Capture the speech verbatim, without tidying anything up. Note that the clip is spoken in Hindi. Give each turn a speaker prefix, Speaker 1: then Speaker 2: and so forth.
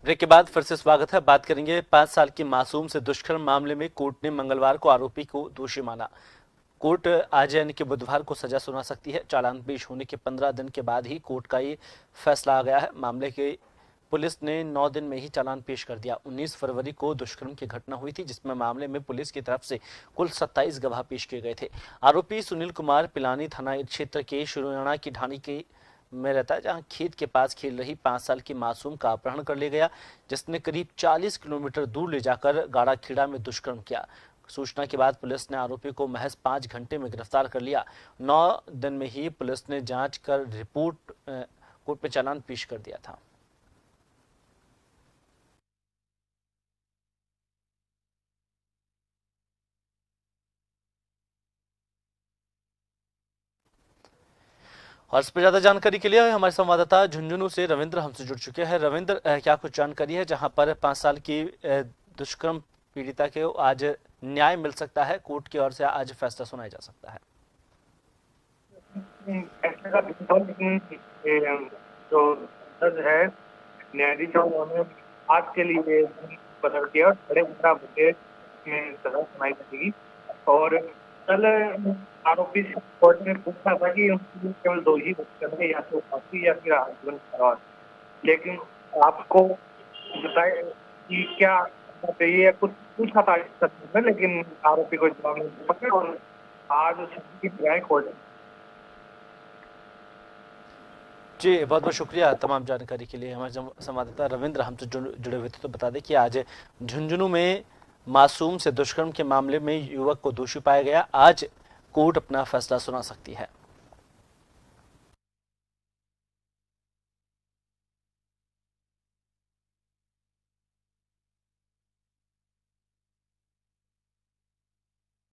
Speaker 1: ब्रेक के बाद फिर से स्वागत है। बात करेंगे पांच साल की मासूम से दुष्कर्म मामले में कोर्ट ने मंगलवार को आरोपी को दोषी माना। कोर्ट आज यानी कि बुधवार को सजा सुना सकती है। चालान पेश होने के पंद्रह दिन के बाद ही कोर्ट का ये फैसला आ गया है। मामले के पुलिस ने नौ दिन में ही चालान पेश कर दिया। उन्नीस फरवरी को दुष्कर्म की घटना हुई थी, जिसमें मामले में पुलिस की तरफ से कुल सत्ताईस गवाह पेश किए गए थे। आरोपी सुनील कुमार पिलानी थाना क्षेत्र के शुरुयाणा की ढाणी के में रहता है, जहां खेत के पास खेल रही पांच साल की मासूम का अपहरण कर लिया गया, जिसने करीब चालीस किलोमीटर दूर ले जाकर गाड़ा खेड़ा में दुष्कर्म किया। सूचना के बाद पुलिस ने आरोपी को महज पांच घंटे में गिरफ्तार कर लिया। नौ दिन में ही पुलिस ने जांच कर रिपोर्ट कोर्ट में चालान पेश कर दिया था। और इस पर ज्यादा जानकारी के लिए हमारे संवाददाता झुंझुनू से रविंद्र हमसे जुड़ चुके हैं। रविंद्र, क्या कुछ जानकारी है जहां पर पांच साल की दुष्कर्म पीड़िता के आज न्याय मिल सकता है, कोर्ट की ओर से आज फैसला सुनाया जा सकता है?
Speaker 2: जो जज है न्यायाधीश, उन्होंने आज के लिए पकड़ किया और साढ़े पंद्रह बजे में सजा सुनाई जाएगी। और कल आरोपी से कोर्ट ने पूछा था कि उनको केवल दो ही करने, या तो फांसी या फिर आजीवन कारावास। लेकिन आपको बताए कि क्या चाहिए, कुछ पूछा था में, लेकिन आरोपी को जवाब नहीं पकड़े और आज की कोर्ट।
Speaker 1: जी, बहुत बहुत शुक्रिया तमाम जानकारी के लिए। हमारे संवाददाता रविंद्र हमसे जुड़े हुए थे। तो बता दें कि आज झुंझुनू में मासूम से दुष्कर्म के मामले में युवक को दोषी पाया गया। आज कोर्ट अपना फैसला सुना सकती है।